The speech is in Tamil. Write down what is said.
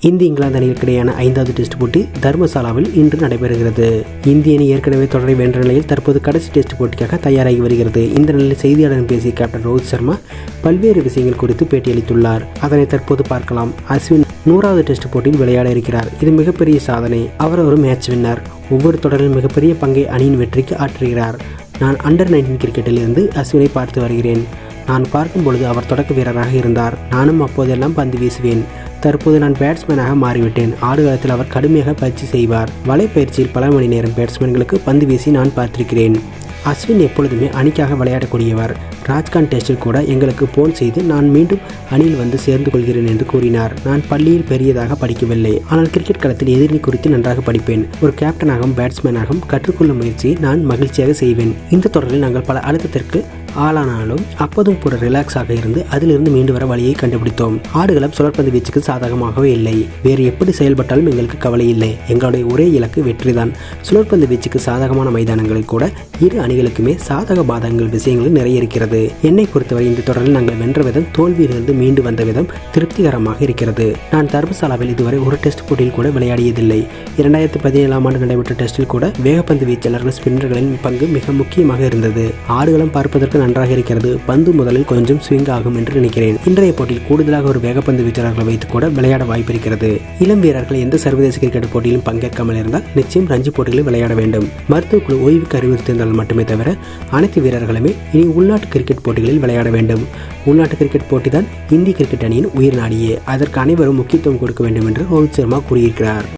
இந்திய இங்கிலாந்து அணிகளுக்கிடையான 5வது டெஸ்ட் போட்டி தர்மசாலாவில் இன்று நடைபெறுகிறது. இந்திய அணி ஏற்கனவே தொடரை வென்ற நிலையில் தற்போது கடைசி டெஸ்ட் போட்டிக்காக தயாராகி வருகிறது. இந்த நிலையில் செய்தியாளரிடம் பேசிய கேப்டன் ரோஹித் சர்மா பல்வேறு விஷயங்கள் குறித்து பேட்டியளித்துள்ளார். அதனை தற்போது பார்க்கலாம். அஸ்வின் 100வது டெஸ்ட் போட்டியில் விளையாட இருக்கிறார். இது மிகப்பெரிய சாதனை. அவர் ஒரு மேட்ச் வின்னர். ஒவ்வொரு தொடரிலும் மிகப்பெரிய பங்கை அணியின் வெற்றிக்கு ஆற்றுகிறார். நான் அண்டர்-19 கிரிக்கெட்டில் இருந்து அஸ்வினை பார்த்து வருகிறேன். நான் பார்க்கும் பொழுது அவர் தொடக்க வீரராக இருந்தார். நானும் அப்போதெல்லாம் பந்து வீசுவேன். தற்போது நான் பேட்ஸ்மேனாக மாறிவிட்டேன். ஆடுகளத்தில் அவர் கடுமையாக பயிற்சி செய்வார். வலைப்பயிற்சியில் பல மணி நேரம் பேட்ஸ்மேன்களுக்கு பந்து வீசி நான் பார்த்திருக்கிறேன். அஸ்வின் எப்பொழுதுமே அணிக்காக விளையாடக்கூடியவர். ராஜ்கான் டெஸ்டில் கூட எங்களுக்கு போன் செய்து நான் மீண்டும் அணியில் வந்து சேர்ந்து கொள்கிறேன் என்று கூறினார். நான் பள்ளியில் பெரியதாக படிக்கவில்லை, ஆனால் கிரிக்கெட் களத்தில் எதிரணி குறித்து நன்றாக படிப்பேன். ஒரு கேப்டனாகவும் பேட்ஸ்மேனாகவும் கற்றுக்கொள்ளும் முயற்சியை நான் மகிழ்ச்சியாக செய்வேன். இந்த தொடரில் நாங்கள் பல அழுத்தத்திற்கு ஆளானாலும் அப்போதும் கூட ரிலாக்ஸாக இருந்து அதிலிருந்து மீண்டு வர வழியை கண்டுபிடித்தோம். ஆடுகளம் சுழற்பந்து வீச்சுக்கு சாதகமாகவே இல்லை. வேறு எப்படி செயல்பட்டாலும் எங்களுக்கு கவலை இல்லை. எங்களுடைய ஒரே இலக்கு வெற்றிதான். சுழற்பந்து வீச்சுக்கு சாதகமான மைதானங்களில் கூட இரு அணிகளுக்குமே சாதக பாதகங்கள் விஷயங்கள் நிறைய இருக்கிறது. என்னை பொறுத்தவரை இந்த தொடரில் நாங்கள் வென்ற விதம், தோல்வியிலிருந்து மீண்டு வந்த விதம் திருப்திகரமாக இருக்கிறது. நான் தர்மசாலாவில் இதுவரை ஒரு டெஸ்ட் போட்டியில் கூட விளையாடியதில்லை. 2017ஆம் ஆண்டு நடைபெற்ற டெஸ்டில் கூட வேகப்பந்து வீச்சாளர்கள் ஸ்பின்னர்களின் பங்கு மிக முக்கியமாக இருந்தது. ஆடுகளம் பார்ப்பதற்கு நன்றாக இருக்கிறது. பந்து முதலில் கொஞ்சம் ஸ்விங் ஆகும் என்று நினைக்கிறேன். இன்றைய போட்டியில் கூடுதலாக ஒரு வேகப்பந்து வீச்சாளர்களை வைத்து கூட விளையாட வாய்ப்பு இருக்கிறது. இளம் வீரர்கள் எந்த சர்வதேச கிரிக்கெட் போட்டியிலும் பங்கேற்காமல் இருந்தால் நிச்சயம் ரஞ்சி போட்டிகளில் விளையாட வேண்டும். மருத்துவக்குழு ஓய்வுக்கு அறிவுறுத்தியிருந்தால் மட்டுமே தவிர அனைத்து வீரர்களுமே இனி உள்நாட்டு கிரிக்கெட் போட்டிகளில் விளையாட வேண்டும். உள்நாட்டு கிரிக்கெட் போட்டி தான் இந்திய கிரிக்கெட் அணியின் உயிர் நாடியே. அதற்கு அனைவரும் முக்கியத்துவம் கொடுக்க வேண்டும் என்று ரோஹித் சர்மா கூறியிருக்கிறார்.